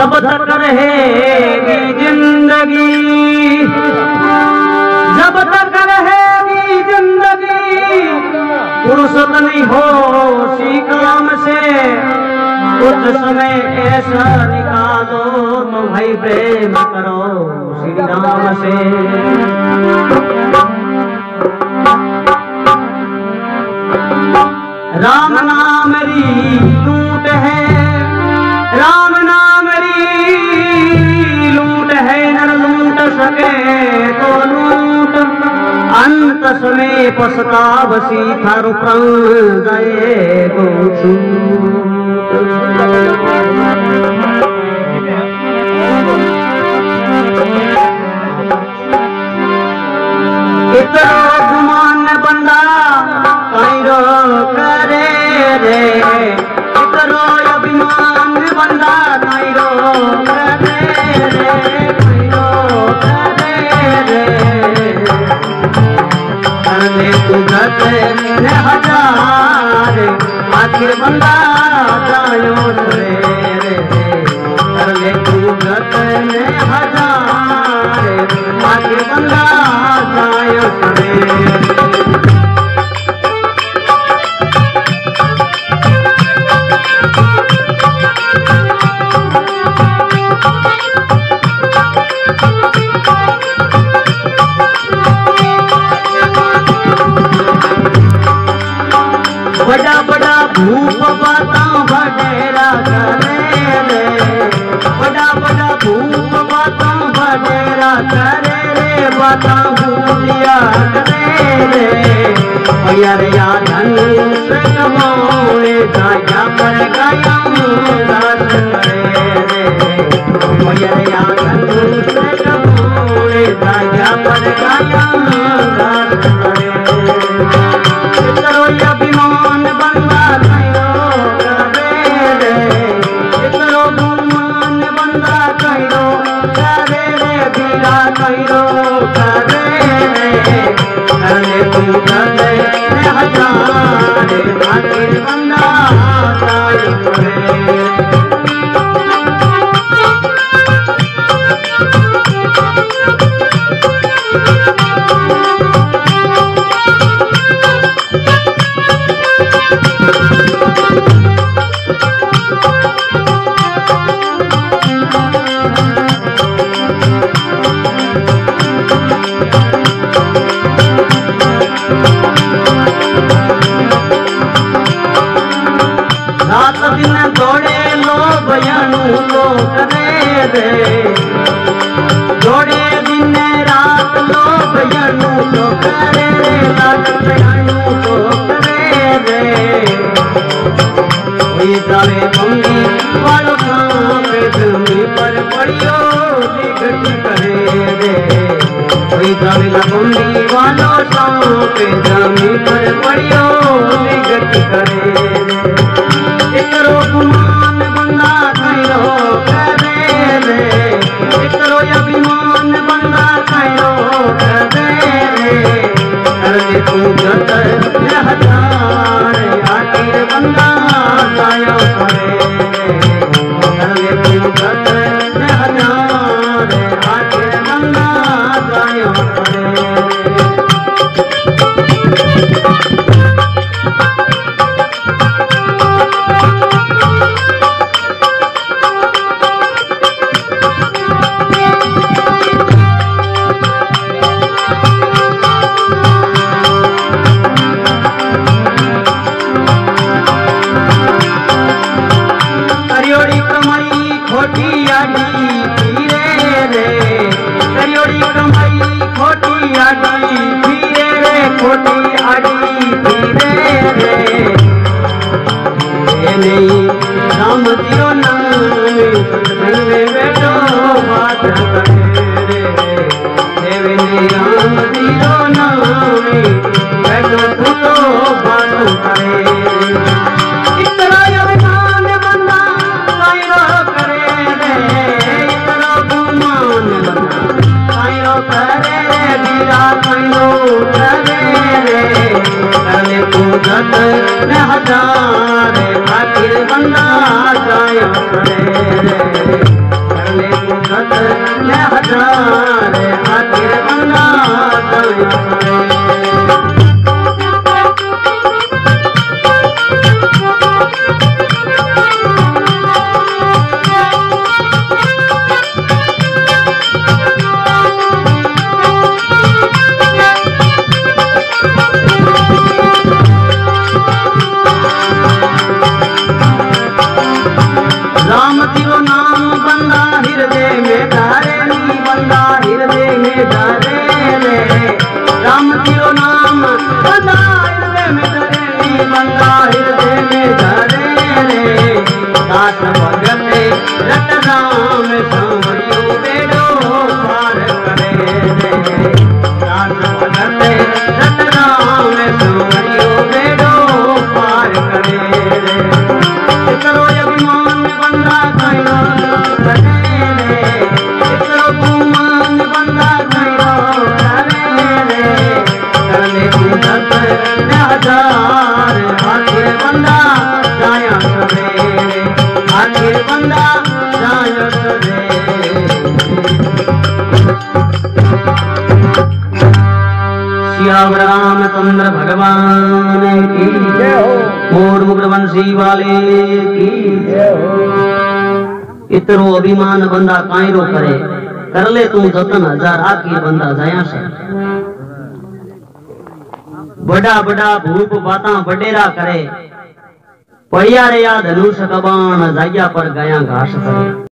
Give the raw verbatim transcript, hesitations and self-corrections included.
जब तक रहेगी जिंदगी, जब तक रहेगी जिंदगी, फुर्सत नहीं हो सी काम से। कुछ समय ऐसा निकालो तो भाई प्रेम करो श्री राम से। राम नाम री लूट है, राम नाम री लूट है, नर लूट सके तो लूट। अंत समय पछतावसी थारो प्राण गए को छूट। इतना गुमान बंदा कैरो करे रे, इतरो अभिमान बंदा कैरो करे रे, कैरो करे रे। करले तू गत ने हजार, आखिर बंदा जायो रे रे। करले तू गत ने हजार, आखिर बंदा जायो रे। बड़ा बड़ा भूप बाता बडेरा करे रे, बड़ा बड़ा भूप बाता बडेरा करे रे, बाता भूलिया करे रे। यार या धन से कमाए जाया पर गया दास करे रे। यार या धन से कमाए जाया पर गया दास करे। अभिमान बंदा कैरो करे रे, इतरो गुमान बंदा कैरो करे रे, बीरा कैरो करे रे। करले तू करे हजार, आखिर बंदा जायो रे। रात दिन दौड़े लो बयानू लो करे रे, दौड़े दिन रात लो बयानू लो करे रे, रात बयानू लो करे रे। कोई जावे बंगी वालों पे जमी पर पड़ियो निगट करे रे। कोई जावे बंगी वालों पे जमी पर पड़ियो निगट करे रे। इतरो गुमान बंदा कैरो करे रे, इतरो अभिमान बंदा कैरो करे रे। करले तू गत ने हजार, आखिर बंदा जायो करे रे। करले तू गत ने हजार, आखिर बंदा जायो करे रे। खोटी आडी फिरे रे, करियोड़ी कमाई खोटी आडी फिरे रे, खोटी आडी फिरे रे। ये नहीं राम दियो नाम सत्संग में बैठो बात करे रे। ये नहीं राम दियो नाम बैठो तू तो बात करे रे। इतना अभिमान बंदा कैरो करे रे, इतना गुमान बंदा कैरो करे रे, बीरा कैरो करे रे। करले तू गत ने हजार, आखिर बंदा जायो करे रे। सारे आखिर बंदा जाया रामचंद्र भगवान की जय हो। मोर मुग्रवंशी वाले की जय हो। इतरो अभिमान बंदा कायरो करे कर ले तू जतन हजार आखिर बंदा जाया से बड़ा बड़ा भूप बाता बडेरा करे पड़िया रे या धनुष कबाण जाया पर गया घास करे